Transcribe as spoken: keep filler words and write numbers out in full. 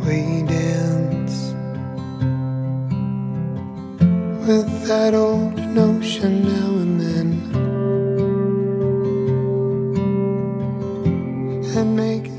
we dance with that old notion now and then, and make